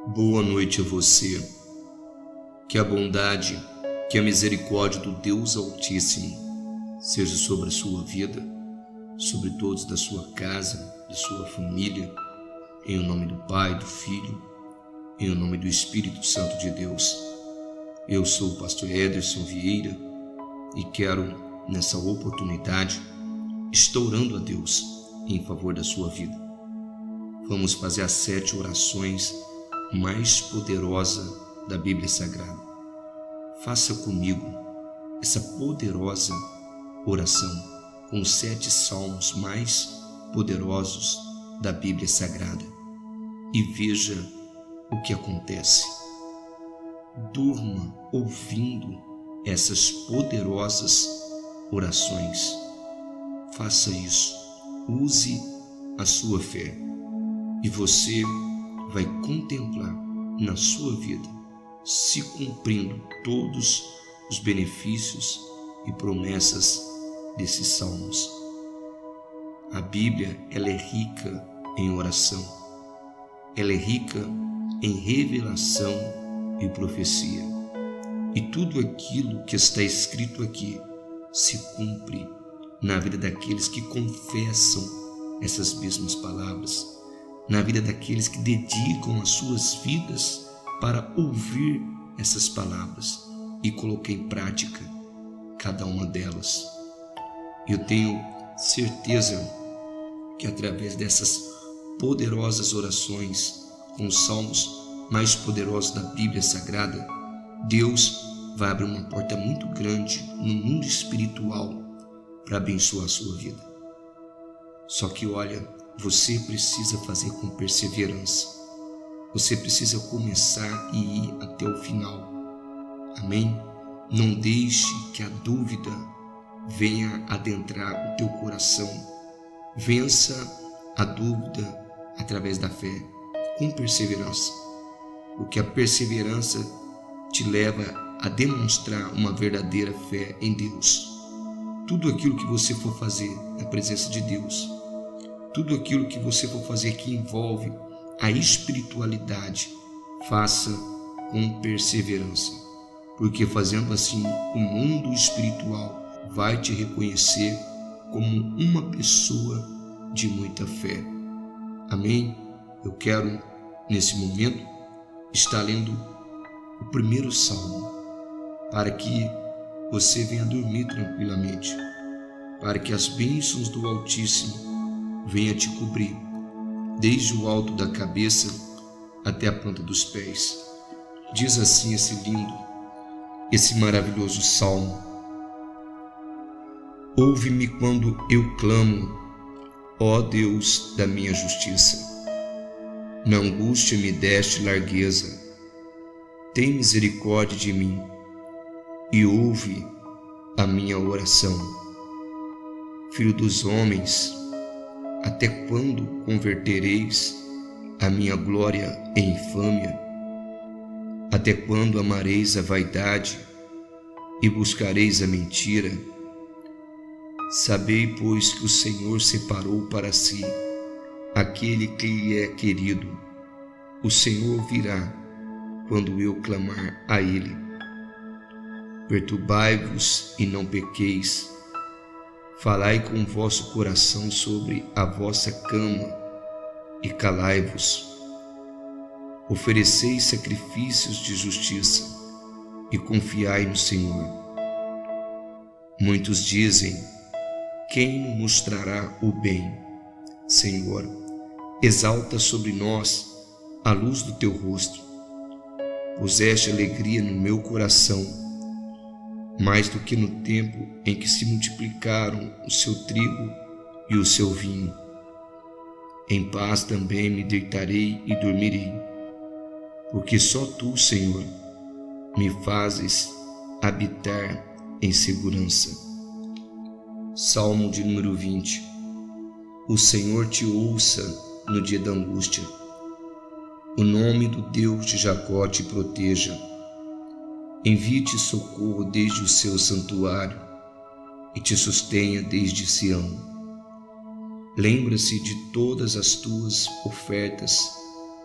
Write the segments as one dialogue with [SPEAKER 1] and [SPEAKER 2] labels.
[SPEAKER 1] Boa noite a você. Que a bondade, que a misericórdia do Deus Altíssimo seja sobre a sua vida, sobre todos da sua casa, da sua família, em nome do Pai, do Filho, em nome do Espírito Santo de Deus. Eu sou o pastor Ederson Vieira e quero, nessa oportunidade, estou orando a Deus em favor da sua vida. Vamos fazer as 7 orações mais poderosas da Bíblia Sagrada. Faça comigo essa poderosa oração com os 7 salmos mais poderosos da Bíblia Sagrada e veja o que acontece. Durma ouvindo essas poderosas orações. Faça isso, use a sua fé e você vai contemplar na sua vida se cumprindo todos os benefícios e promessas desses salmos. A Bíblia, ela é rica em oração, ela é rica em revelação e profecia, e tudo aquilo que está escrito aqui se cumpre na vida daqueles que confessam essas mesmas palavras, na vida daqueles que dedicam as suas vidas para ouvir essas palavras e colocar em prática cada uma delas. Eu tenho certeza que através dessas poderosas orações, com os salmos mais poderosos da Bíblia Sagrada, Deus vai abrir uma porta muito grande no mundo espiritual para abençoar a sua vida. Só que olha, você precisa fazer com perseverança. Você precisa começar e ir até o final. Amém? Não deixe que a dúvida venha adentrar o teu coração. Vença a dúvida através da fé, com perseverança. Porque a perseverança te leva a demonstrar uma verdadeira fé em Deus. Tudo aquilo que você for fazer na presença de Deus, tudo aquilo que você for fazer que envolve a espiritualidade, faça com perseverança, porque fazendo assim o mundo espiritual vai te reconhecer como uma pessoa de muita fé. Amém? Eu quero, nesse momento, estar lendo o primeiro salmo, para que você venha dormir tranquilamente, para que as bênçãos do Altíssimo venha te cobrir, desde o alto da cabeça até a planta dos pés. Diz assim esse lindo, esse maravilhoso salmo: ouve-me quando eu clamo, ó Deus da minha justiça. Na angústia me deste largueza, tem misericórdia de mim e ouve a minha oração. Filho dos homens, até quando convertereis a minha glória em infâmia? Até quando amareis a vaidade e buscareis a mentira? Sabei, pois, que o Senhor separou para si aquele que lhe é querido. O Senhor ouvirá quando eu clamar a Ele. Perturbai-vos e não pequeis. Falai com o vosso coração sobre a vossa cama e calai-vos. Ofereceis sacrifícios de justiça e confiai no Senhor. Muitos dizem: quem nos mostrará o bem? Senhor, exalta sobre nós a luz do teu rosto. Puseste alegria no meu coração, mais do que no tempo em que se multiplicaram o seu trigo e o seu vinho. Em paz também me deitarei e dormirei, porque só tu, Senhor, me fazes habitar em segurança. Salmo de número 20. O Senhor te ouça no dia da angústia. O nome do Deus de Jacó te proteja. Envie-te socorro desde o seu santuário e te sustenha desde Sião. Lembra-se de todas as tuas ofertas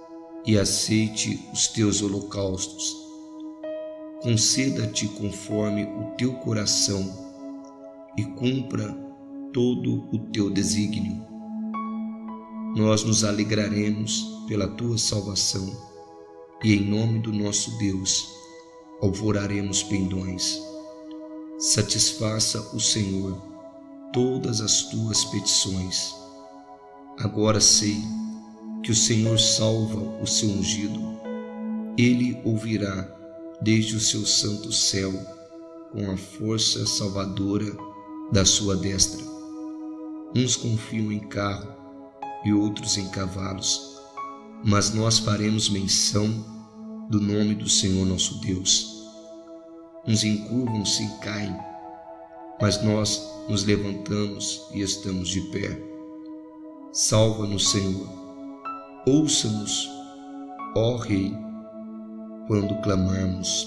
[SPEAKER 1] e aceite os teus holocaustos. Conceda-te conforme o teu coração e cumpra todo o teu desígnio. Nós nos alegraremos pela tua salvação e em nome do nosso Deus alvoraremos pendões. Satisfaça o Senhor todas as tuas petições. Agora sei que o Senhor salva o seu ungido. Ele ouvirá desde o seu santo céu com a força salvadora da sua destra. Uns confiam em carro e outros em cavalos, mas nós faremos menção do nome do Senhor nosso Deus. Uns encurvam-se e caem, mas nós nos levantamos e estamos de pé. Salva-nos, Senhor. Ouça-nos, ó Rei, quando clamarmos.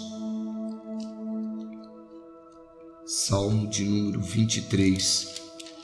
[SPEAKER 1] Salmo de número 23.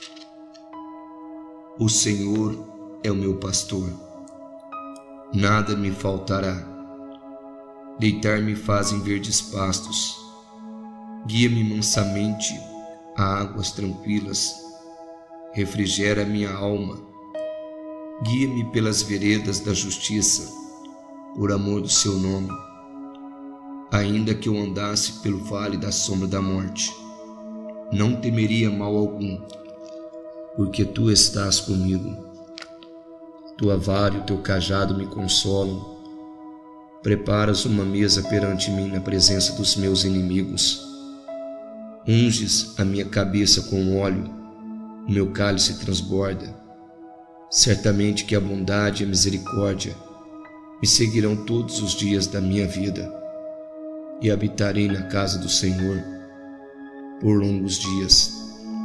[SPEAKER 1] O Senhor é o meu pastor, nada me faltará. Deitar-me faz em verdes pastos, guia-me mansamente a águas tranquilas, refrigera minha alma, guia-me pelas veredas da justiça, por amor do seu nome. Ainda que eu andasse pelo vale da sombra da morte, não temeria mal algum, porque tu estás comigo. Tua vara e o teu cajado me consolam. Preparas uma mesa perante mim na presença dos meus inimigos. Unges a minha cabeça com óleo, o meu cálice transborda. Certamente que a bondade e a misericórdia me seguirão todos os dias da minha vida, e habitarei na casa do Senhor por longos dias.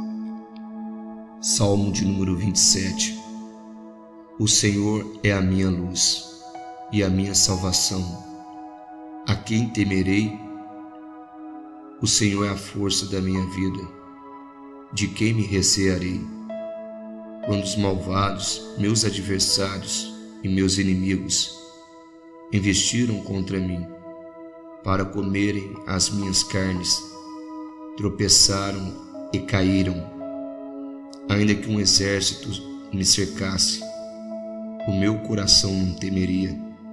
[SPEAKER 1] Salmo de número 27. O Senhor é a minha luz e a minha salvação. A quem temerei? O Senhor é a força da minha vida. De quem me recearei? Quando os malvados, meus adversários e meus inimigos, investiram contra mim para comerem as minhas carnes, tropeçaram e caíram. Ainda que um exército me cercasse, o meu coração não temeria.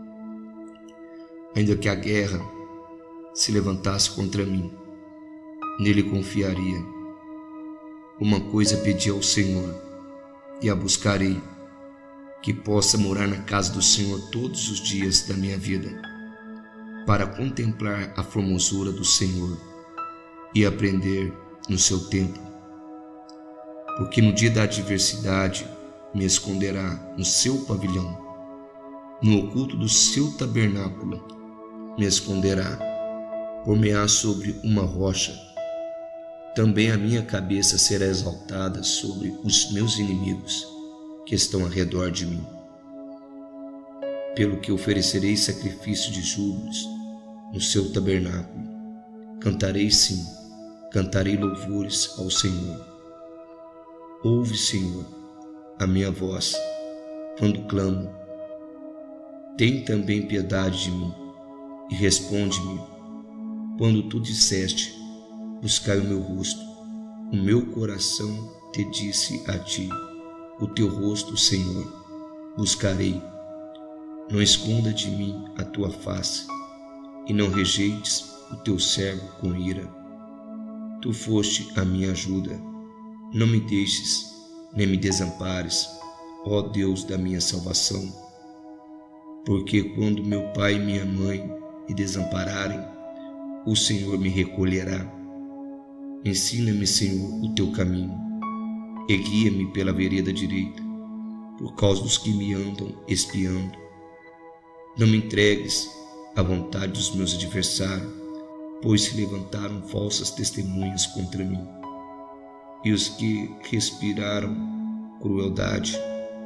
[SPEAKER 1] Ainda que a guerra se levantasse contra mim, nele confiaria. Uma coisa pedi ao Senhor, e a buscarei, que possa morar na casa do Senhor todos os dias da minha vida, para contemplar a formosura do Senhor e aprender no seu templo. Porque no dia da adversidade me esconderá no seu pavilhão, no oculto do seu tabernáculo me esconderá, por-me-á sobre uma rocha. Também a minha cabeça será exaltada sobre os meus inimigos que estão ao redor de mim. Pelo que oferecerei sacrifício de júbilos no seu tabernáculo. Cantarei sim, cantarei louvores ao Senhor. Ouve, Senhor, a minha voz quando clamo. Tem também piedade de mim e responde-me quando tu disseste: buscai o meu rosto. O meu coração te disse a ti: o teu rosto, Senhor, buscarei. Não esconda de mim a tua face, e não rejeites o teu servo com ira. Tu foste a minha ajuda. Não me deixes, nem me desampares, ó Deus da minha salvação. Porque quando meu pai e minha mãe me desampararem, o Senhor me recolherá. Ensina-me, Senhor, o teu caminho, e guia-me pela vereda direita, por causa dos que me andam espiando. Não me entregues à vontade dos meus adversários, pois se levantaram falsas testemunhas contra mim, e os que respiraram crueldade.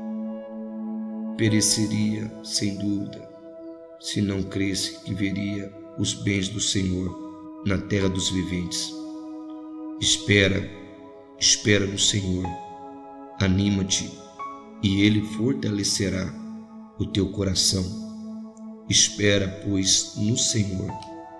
[SPEAKER 1] Pereceria, sem dúvida, se não cresse que veria os bens do Senhor na terra dos viventes. Espera no Senhor, anima-te, e Ele fortalecerá o teu coração. Espera, pois, no Senhor.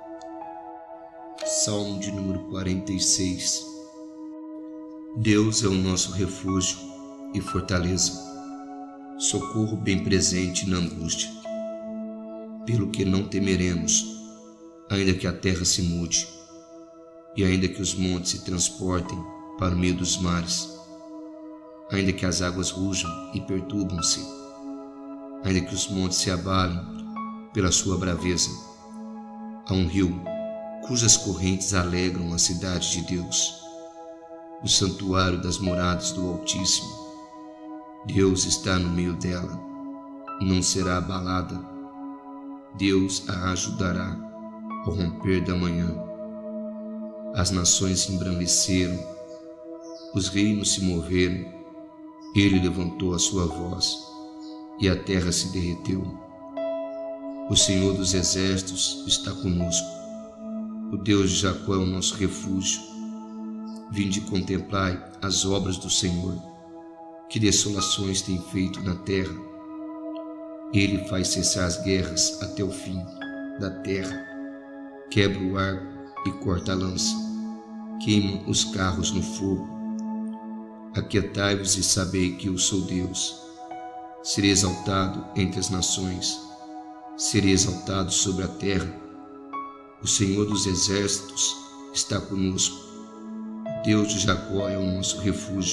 [SPEAKER 1] Salmo de número 46. Deus é o nosso refúgio e fortaleza, socorro bem presente na angústia. Pelo que não temeremos, ainda que a terra se mude, e ainda que os montes se transportem para o meio dos mares, ainda que as águas rujam e perturbam-se, ainda que os montes se abalem pela sua braveza. Há um rio cujas correntes alegram a cidade de Deus, o santuário das moradas do Altíssimo. Deus está no meio dela, não será abalada. Deus a ajudará ao romper da manhã. As nações se embranqueceram, os reinos se moveram, ele levantou a sua voz e a terra se derreteu. O Senhor dos exércitos está conosco, o Deus de Jacó é o nosso refúgio. Vinde contemplai as obras do Senhor, que desolações tem feito na terra. Ele faz cessar as guerras até o fim da terra, quebra o arco e corta a lança, queima os carros no fogo. Aquietai-vos e sabei que eu sou Deus. Serei exaltado entre as nações, serei exaltado sobre a terra. O Senhor dos exércitos está conosco, o Deus de Jacó é o nosso refúgio.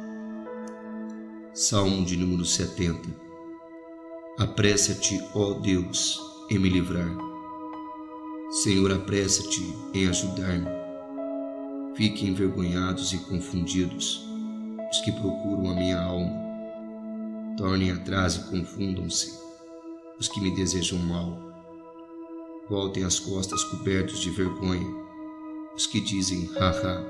[SPEAKER 1] Salmo de número 70. Apressa-te, ó Deus, em me livrar. Senhor, apressa-te em ajudar-me. Fiquem envergonhados e confundidos os que procuram a minha alma. Tornem atrás e confundam-se os que me desejam mal. Voltem as costas cobertos de vergonha os que dizem ha-ha.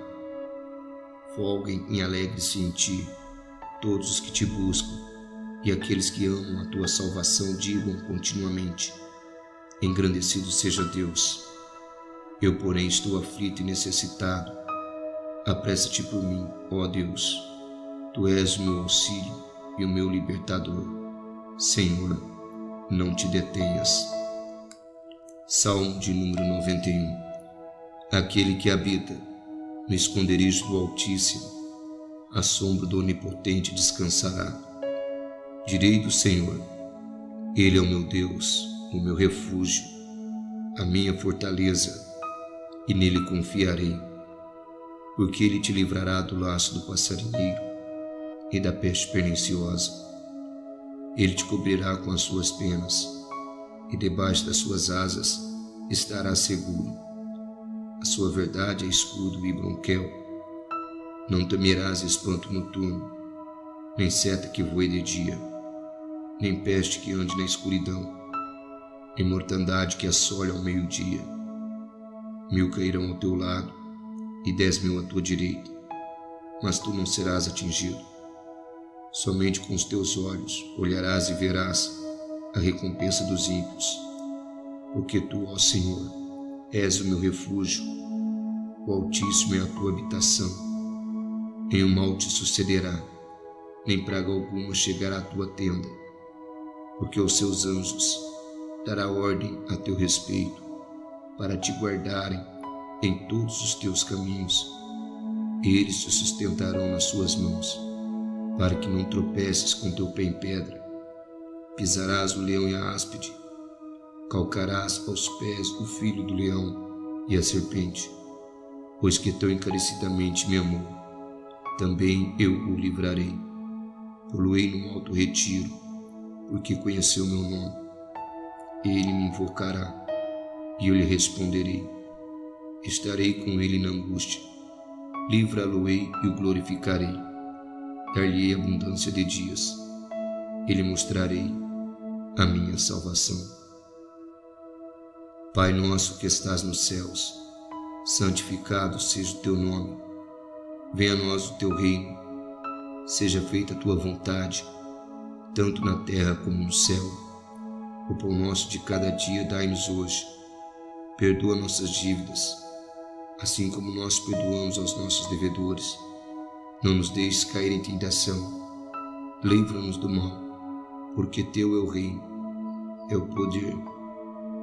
[SPEAKER 1] Folguem e alegrem-se em ti todos os que te buscam, e aqueles que amam a tua salvação digam continuamente: engrandecido seja Deus. Eu, porém, estou aflito e necessitado. Apressa-te por mim, ó Deus. Tu és o meu auxílio e o meu libertador. Senhor, não te detenhas. Salmo de número 91. Aquele que habita no esconderijo do Altíssimo, à sombra do Onipotente descansará. Direi do Senhor: Ele é o meu Deus, o meu refúgio, a minha fortaleza, e nele confiarei. Porque ele te livrará do laço do passarinheiro e da peste perniciosa. Ele te cobrirá com as suas penas, e debaixo das suas asas estará seguro. A sua verdade é escudo e bronquel. Não temerás espanto noturno, nem seta que voe de dia, nem peste que ande na escuridão, nem mortandade que assole ao meio-dia. 1000 cairão ao teu lado e 10.000 à tua direita, mas tu não serás atingido. Somente com os teus olhos olharás e verás a recompensa dos ímpios. Porque tu, ó Senhor, és o meu refúgio, o Altíssimo é a tua habitação. Nenhum mal te sucederá, nem praga alguma chegará à tua tenda, porque aos seus anjos dará ordem a teu respeito, para te guardarem em todos os teus caminhos. Eles te sustentarão nas suas mãos, para que não tropeces com teu pé em pedra. Pisarás o leão e a áspide, calcarás aos pés o filho do leão e a serpente. Pois que tão encarecidamente me amou, também eu o livrarei. Poloei num alto retiro, porque conheceu meu nome. Ele me invocará, e eu lhe responderei. Estarei com ele na angústia, livra-lo-ei e o glorificarei. Dar-lhe-ei abundância de dias, e lhe mostrarei a minha salvação. Pai nosso que estás nos céus, santificado seja o teu nome. Venha a nós o teu reino, seja feita a tua vontade, tanto na terra como no céu. O pão nosso de cada dia dai-nos hoje. Perdoa nossas dívidas, assim como nós perdoamos aos nossos devedores. Não nos deixes cair em tentação, livra-nos do mal, porque teu é o reino, é o poder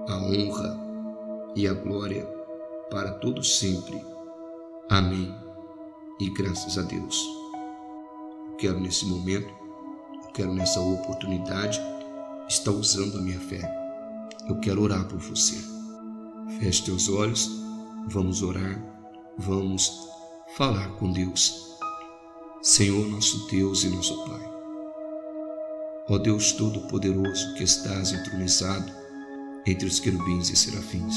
[SPEAKER 1] a honra e a glória para todos sempre. Amém. E graças a Deus. Eu quero nesse momento, eu quero nessa oportunidade estar usando a minha fé. Eu quero orar por você. Feche teus olhos, vamos orar, vamos falar com Deus. Senhor, nosso Deus e nosso Pai. Ó Deus Todo-Poderoso, que estás entronizado entre os querubins e serafins.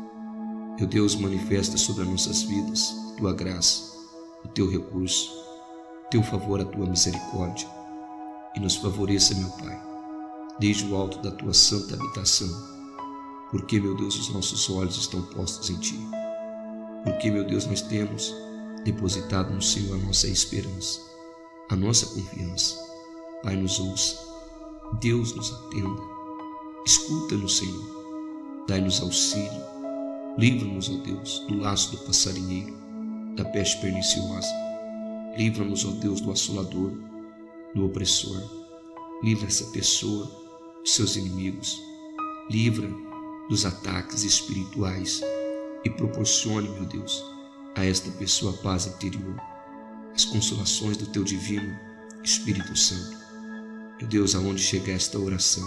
[SPEAKER 1] Meu Deus, manifesta sobre as nossas vidas tua graça, o teu recurso, teu favor, a tua misericórdia, e nos favoreça, meu Pai, desde o alto da tua santa habitação, porque, meu Deus, os nossos olhos estão postos em ti, porque, meu Deus, nós temos depositado no Senhor a nossa esperança, a nossa confiança. Pai, nos ouça, Deus nos atenda, escuta-nos, Senhor, dai-nos auxílio, livra-nos, ó Deus, do laço do passarinheiro, da peste perniciosa, livra-nos, ó Deus, do assolador, do opressor, livra essa pessoa dos seus inimigos, livra dos ataques espirituais e proporcione, meu Deus, a esta pessoa a paz interior, as consolações do teu divino Espírito Santo. Meu Deus, aonde chegar esta oração,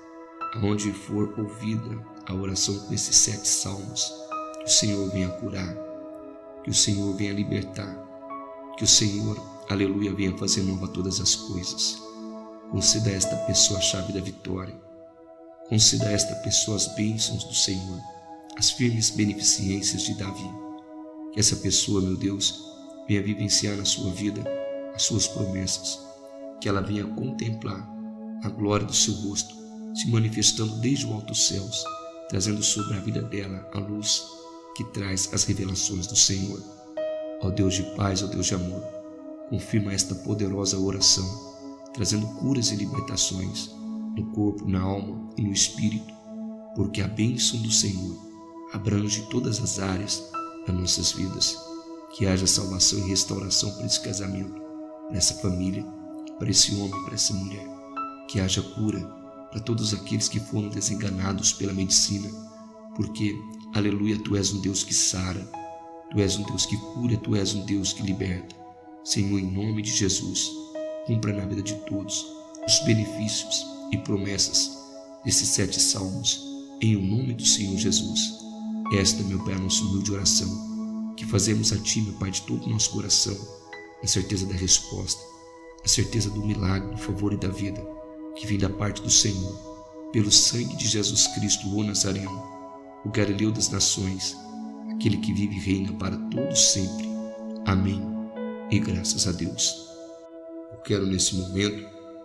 [SPEAKER 1] aonde for ouvida a oração com esses 7 salmos, que o Senhor venha curar, que o Senhor venha libertar, que o Senhor, aleluia, venha fazer nova todas as coisas. Conceda a esta pessoa a chave da vitória, conceda a esta pessoa as bênçãos do Senhor, as firmes beneficências de Davi. Que essa pessoa, meu Deus, venha vivenciar na sua vida as suas promessas, que ela venha contemplar a glória do seu rosto, se manifestando desde o alto céus, trazendo sobre a vida dela a luz que traz as revelações do Senhor. Ó Deus de paz, ó Deus de amor, confirma esta poderosa oração, trazendo curas e libertações no corpo, na alma e no espírito, porque a bênção do Senhor abrange todas as áreas das nossas vidas. Que haja salvação e restauração para esse casamento, para essa família, para esse homem, para essa mulher. Que haja cura para todos aqueles que foram desenganados pela medicina, porque, aleluia, Tu és um Deus que sara, Tu és um Deus que cura, Tu és um Deus que liberta. Senhor, em nome de Jesus, cumpra na vida de todos os benefícios e promessas desses 7 salmos, em o nome do Senhor Jesus. Esta, meu Pai, é a nossa humilde oração, que fazemos a Ti, meu Pai, de todo o nosso coração, na certeza da resposta, a certeza do milagre, do favor e da vida, que vem da parte do Senhor, pelo sangue de Jesus Cristo, o Nazareno, o Galileu das nações, aquele que vive e reina para todos sempre. Amém. E graças a Deus. Eu quero nesse momento,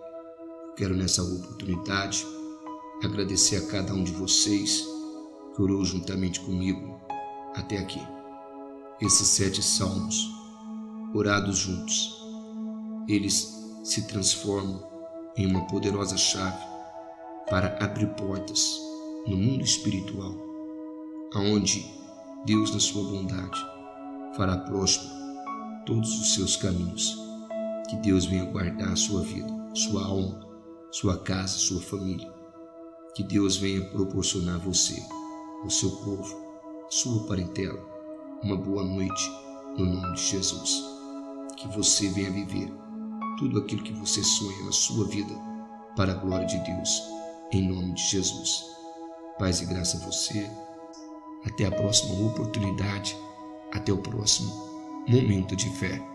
[SPEAKER 1] nessa oportunidade, agradecer a cada um de vocês que orou juntamente comigo até aqui. Esses 7 salmos, orados juntos, eles se transformam em uma poderosa chave para abrir portas no mundo espiritual, aonde Deus, na sua bondade, fará próspero todos os seus caminhos. Que Deus venha guardar a sua vida, sua alma, sua casa, sua família. Que Deus venha proporcionar a você, ao seu povo, a sua parentela, uma boa noite no nome de Jesus. Que você venha viver tudo aquilo que você sonha na sua vida para a glória de Deus, em nome de Jesus. Paz e graça a você. Até a próxima oportunidade, até o próximo momento de fé.